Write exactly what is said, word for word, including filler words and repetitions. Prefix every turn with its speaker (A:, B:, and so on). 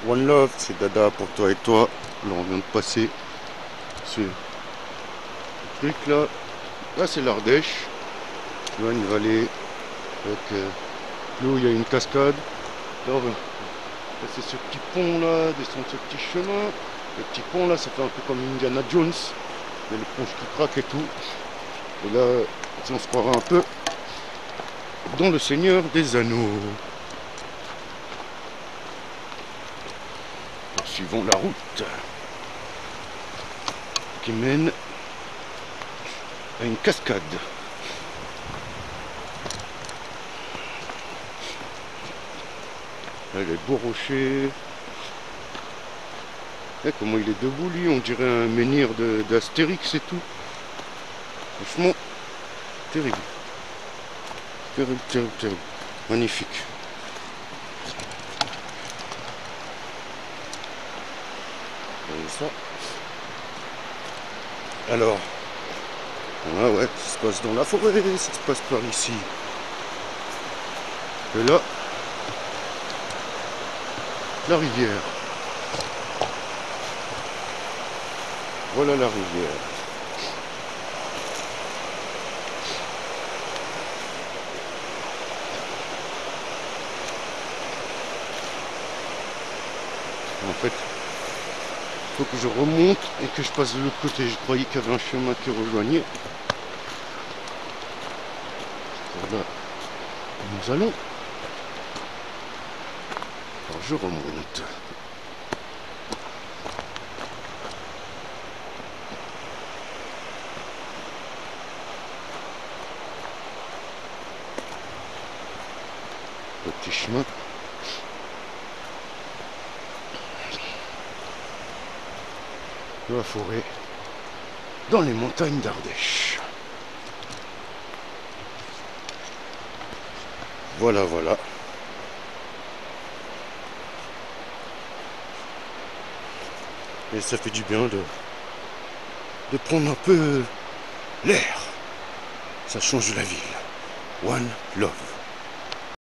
A: One Love, c'est Dada pour toi et toi. Là, on vient de passer ce truc là. Là, c'est l'Ardèche. Là, une vallée avec euh, l'eau, il y a une cascade. Là, on va passer ce petit pont là, descendre ce petit chemin. Le petit pont là, ça fait un peu comme Indiana Jones. Il y a le ponche qui craque et tout. Et là, on se croirait un peu dans le Seigneur des Anneaux. Poursuivons la route qui mène à une cascade. Là, les beaux rochers. Et comment il est debout lui, on dirait un menhir d'Astérix et tout. Franchement, terrible. Terrible, terrible, terrible. Magnifique. Et ça. Alors, ah ouais, ça se passe dans la forêt, ça se passe par ici. Et là, la rivière. Voilà la rivière. En fait, il faut que je remonte et que je passe de l'autre côté. Je croyais qu'il y avait un chemin qui rejoignait. Voilà, nous allons. Alors je remonte. Le petit chemin. De la forêt. Dans les montagnes d'Ardèche. Voilà, voilà. Et ça fait du bien de, de prendre un peu l'air. Ça change la ville. One Love.